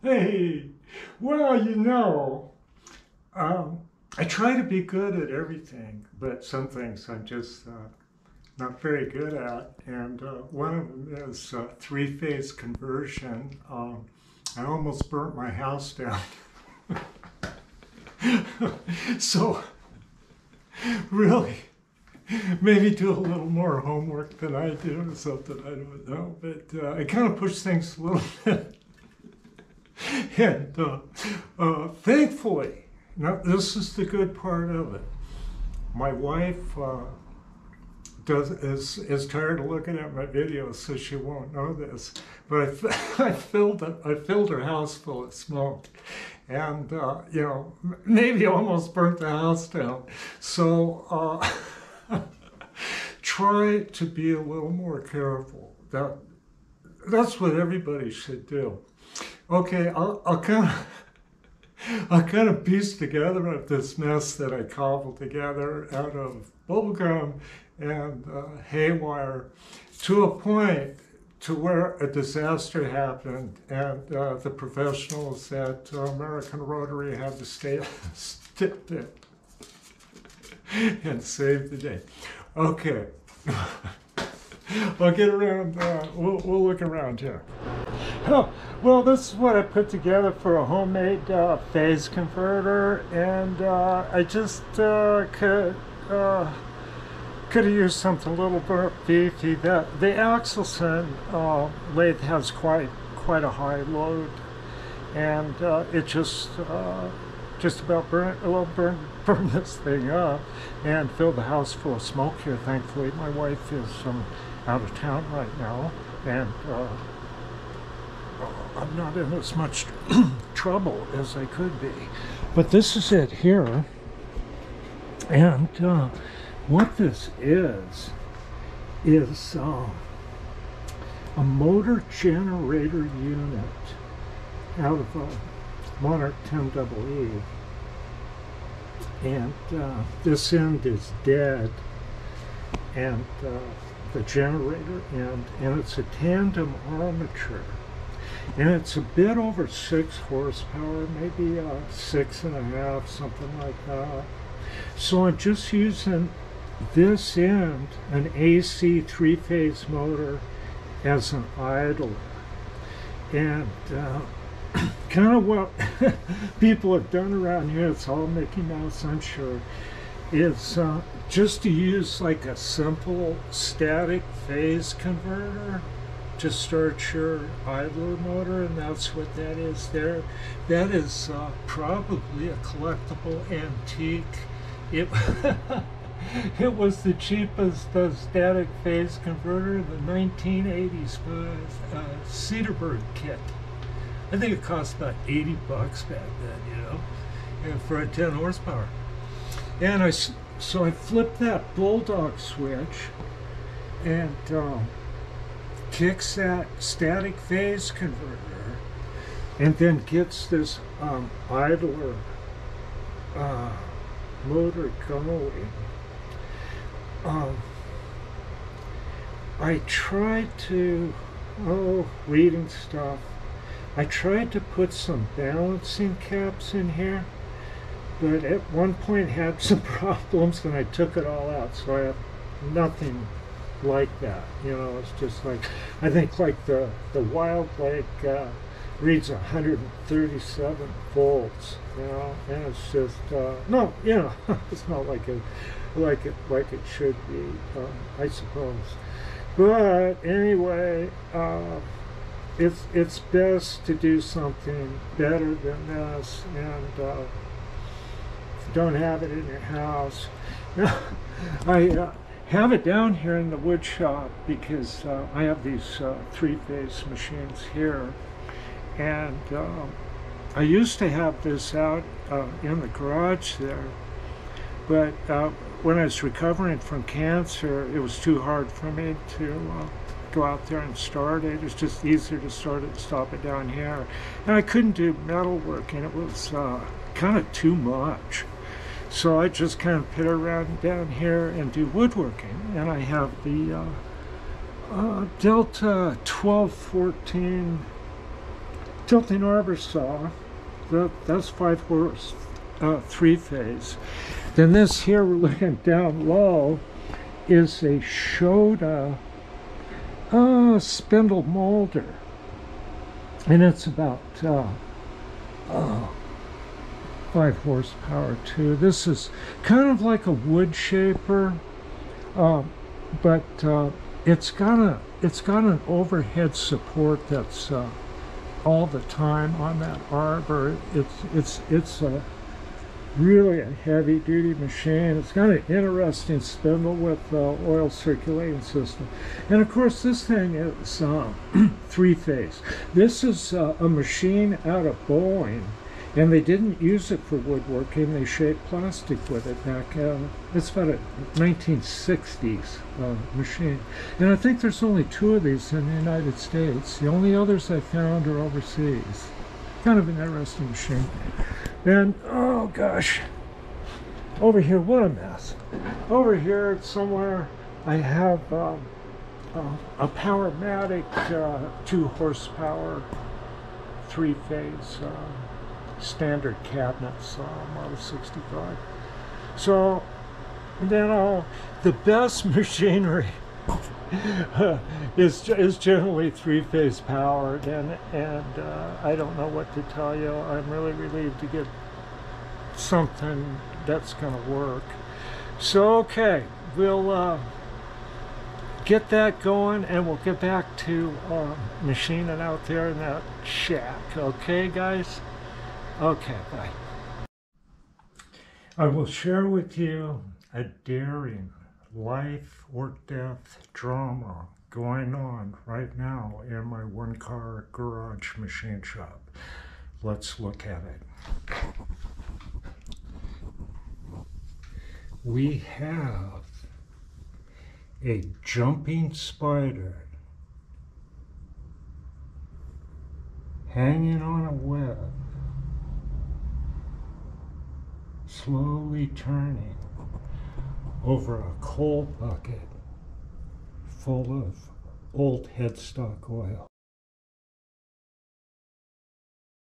Hey, well, I try to be good at everything, but some things I'm just not very good at. And one of them is three-phase conversion. I almost burnt my house down. So, really, maybe do a little more homework than I do or something, I don't know. But I kind of push things a little bit. And thankfully, now this is the good part of it. My wife is tired of looking at my videos, so she won't know this. But I filled her house full of smoke, and maybe almost burnt the house down. So try to be a little more careful. That's what everybody should do. Okay, I'll kind of piece together this mess that I cobbled together out of bubblegum and haywire to a point to where a disaster happened, and the professionals at American Rotary had to step in and save the day. Okay. I'll get around, we'll look around here. Oh, well, this is what I put together for a homemade phase converter, and I just could have used something a little bit beefy. The Axelson lathe has quite a high load, and it just about burn this thing up and fill the house full of smoke here. Thankfully, my wife is out of town right now, and I'm not in as much trouble as I could be. But this is it here, and what this is a motor generator unit out of a Monarch 10EE, and this end is dead, and the generator end, and it's a tandem armature, and it's a bit over 6 horsepower, maybe 6.5, something like that. So I'm just using this end, an AC 3-phase motor, as an idler, and kind of what people have done around here, it's all Mickey Mouse, I'm sure, is just to use like a simple static phase converter to start your idler motor, and that's what that is there. That is probably a collectible antique. It it was the cheapest static phase converter, the 1980s Cedarburg kit. I think it cost about 80 bucks back then, and for a 10 horsepower. And so I flipped that bulldog switch, and kicks that static phase converter, and then gets this idler motor going. I tried to, reading stuff, I tried to put some balancing caps in here, but at one point had some problems, and I took it all out, so I have nothing like that. It's just like, I think like the Wild Lake reads 137 volts, and it's just no, it's not like it should be, I suppose. But anyway, it's best to do something better than this, and don't have it in your house. I have it down here in the wood shop because I have these 3-phase machines here, and I used to have this out in the garage there, but when I was recovering from cancer, it was too hard for me to go out there and start it. It's just easier to start it and stop it down here, and I couldn't do metal work, and it was kind of too much. So I just kind of pit around down here and do woodworking, and I have the Delta 1214 tilting arbor saw. That's 5 horse, 3-phase. Then this here we're looking down low is a Shoda spindle molder, and it's about 5 horsepower too. This is kind of like a wood shaper, but it's got an overhead support that's all the time on that arbor. It's really a heavy duty machine. It's got an interesting spindle with oil circulating system, and of course this thing is 3-phase. This is a machine out of Bowling, and they didn't use it for woodworking. They shaped plastic with it back in, it's about a 1960s machine. And I think there's only 2 of these in the United States. The only others I found are overseas. Kind of an interesting machine. And, oh gosh, over here, what a mess. Over here somewhere I have a Powermatic 2 horsepower, 3-phase standard cabinets, Model 65. So, then the best machinery is generally 3-phase powered, and I don't know what to tell you. I'm really relieved to get something that's going to work. So, okay, we'll get that going, and we'll get back to machining out there in that shack. Okay, guys? Okay, bye. I will share with you a daring life or death drama going on right now in my 1-car garage machine shop. Let's look at it. We have a jumping spider hanging on a web, slowly turning over a coal bucket full of old headstock oil.